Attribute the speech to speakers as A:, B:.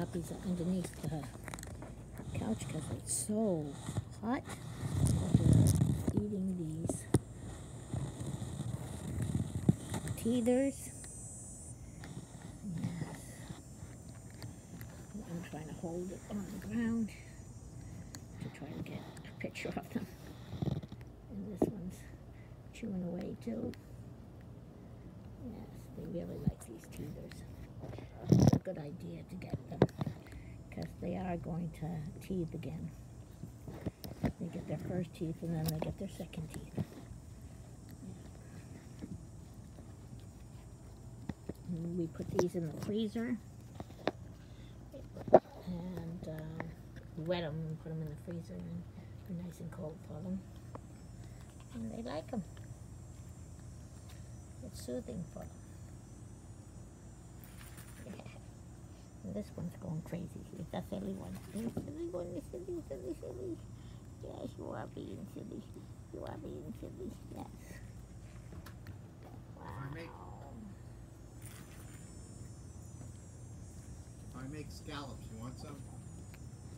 A: puppies are underneath the couch because it's so hot. They're eating these teethers. Yes. I'm trying to hold it on the ground to try to get a picture of them. And this one's chewing away too. Yes, they really like these teethers. It's a good idea to get them because they are going to teeth again. They get their first teeth and then they get their second teeth. And we put these in the freezer and wet them and put them in the freezer and they're nice and cold for them. And they like them. It's soothing for them. Yeah. And this one's going crazy. He's a silly one. He's a silly one. Silly, silly, silly. Yes, you are being silly. You are being silly. Yes. Wow.
B: If I make scallops, you want some?